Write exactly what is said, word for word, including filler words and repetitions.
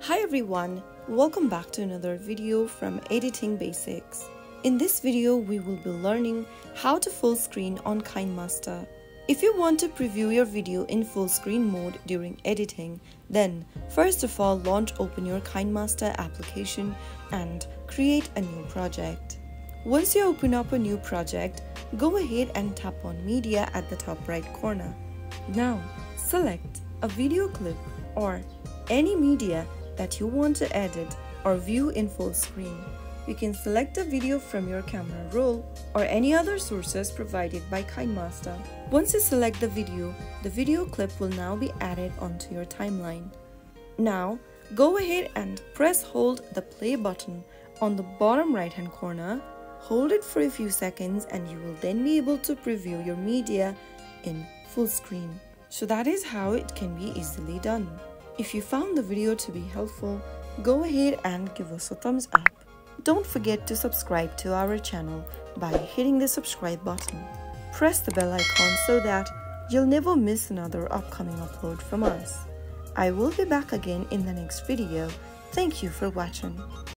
Hi everyone, welcome back to another video from Editing Basics. In this video, we will be learning how to full screen on Kinemaster. If you want to preview your video in full screen mode during editing, then first of all launch open your Kinemaster application and create a new project. Once you open up a new project, go ahead and tap on Media at the top right corner. Now, select a video clip or any media that you want to edit or view in full screen. You can select a video from your camera roll or any other sources provided by Kinemaster. Once you select the video, the video clip will now be added onto your timeline. Now, go ahead and press hold the play button on the bottom right hand corner. Hold it for a few seconds and you will then be able to preview your media in full screen. So that is how it can be easily done. If you found the video to be helpful, go ahead and give us a thumbs up. Don't forget to subscribe to our channel by hitting the subscribe button. Press the bell icon so that you'll never miss another upcoming upload from us. I will be back again in the next video. Thank you for watching.